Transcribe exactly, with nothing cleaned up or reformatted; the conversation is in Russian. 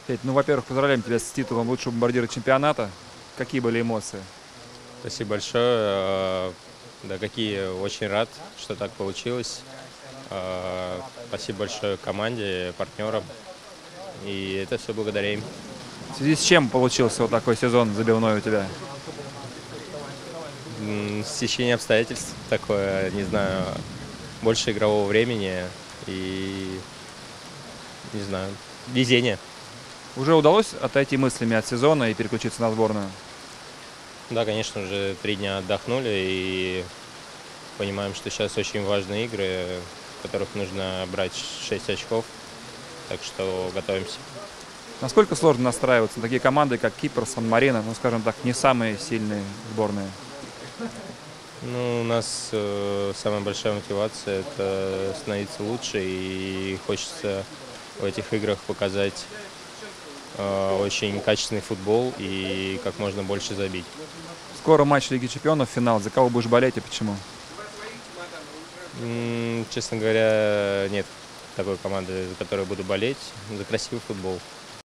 Петь, ну, во-первых, поздравляем тебя с титулом лучшего бомбардира чемпионата. Какие были эмоции? Спасибо большое. Э, Да, какие, очень рад, что так получилось. Э, Спасибо большое команде, партнерам. И это все благодаря им. В связи с чем получился вот такой сезон забивной у тебя? М, Стечение обстоятельств такое, не знаю, больше игрового времени и, не знаю, везение. Уже удалось отойти мыслями от сезона и переключиться на сборную? Да, конечно, уже три дня отдохнули и понимаем, что сейчас очень важные игры, в которых нужно брать шесть очков. Так что готовимся. Насколько сложно настраиваться на такие команды, как Кипр, Сан-Марино, ну, скажем так, не самые сильные сборные? Ну, у нас э, самая большая мотивация — это становиться лучше, и хочется в этих играх показать э, очень качественный футбол и как можно больше забить. Скоро матч Лиги Чемпионов, финал. За кого будешь болеть и почему? М, честно говоря, нет такой команды, за которую буду болеть. За красивый футбол.